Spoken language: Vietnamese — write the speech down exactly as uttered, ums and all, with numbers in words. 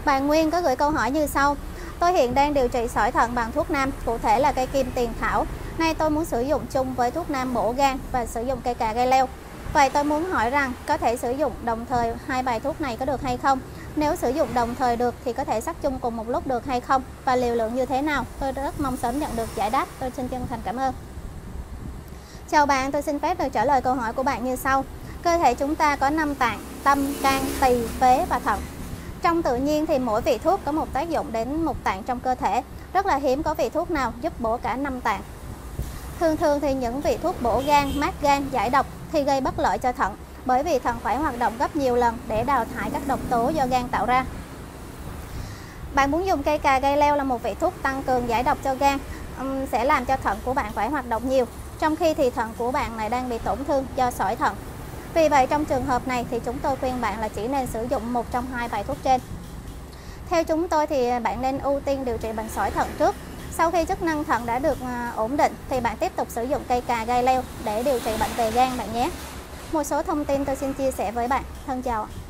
Bạn Nguyên có gửi câu hỏi như sau. Tôi hiện đang điều trị sỏi thận bằng thuốc nam, cụ thể là cây kim tiền thảo. Nay tôi muốn sử dụng chung với thuốc nam bổ gan và sử dụng cây cà gai leo. Vậy tôi muốn hỏi rằng có thể sử dụng đồng thời hai bài thuốc này có được hay không? Nếu sử dụng đồng thời được thì có thể sắc chung cùng một lúc được hay không? Và liều lượng như thế nào? Tôi rất mong sớm nhận được giải đáp. Tôi xin chân thành cảm ơn. Chào bạn, tôi xin phép được trả lời câu hỏi của bạn như sau. Cơ thể chúng ta có năm tạng: tâm, can, tỳ, phế và thận. Trong tự nhiên thì mỗi vị thuốc có một tác dụng đến một tạng trong cơ thể. Rất là hiếm có vị thuốc nào giúp bổ cả năm tạng. Thường thường thì những vị thuốc bổ gan, mát gan, giải độc thì gây bất lợi cho thận, bởi vì thận phải hoạt động gấp nhiều lần để đào thải các độc tố do gan tạo ra. Bạn muốn dùng cây cà gai leo là một vị thuốc tăng cường giải độc cho gan, um, sẽ làm cho thận của bạn phải hoạt động nhiều, trong khi thì thận của bạn lại đang bị tổn thương do sỏi thận. Vì vậy trong trường hợp này thì chúng tôi khuyên bạn là chỉ nên sử dụng một trong hai bài thuốc trên. Theo chúng tôi thì bạn nên ưu tiên điều trị bệnh sỏi thận trước. Sau khi chức năng thận đã được ổn định thì bạn tiếp tục sử dụng cây cà gai leo để điều trị bệnh về gan bạn nhé. Một số thông tin tôi xin chia sẻ với bạn. Thân chào.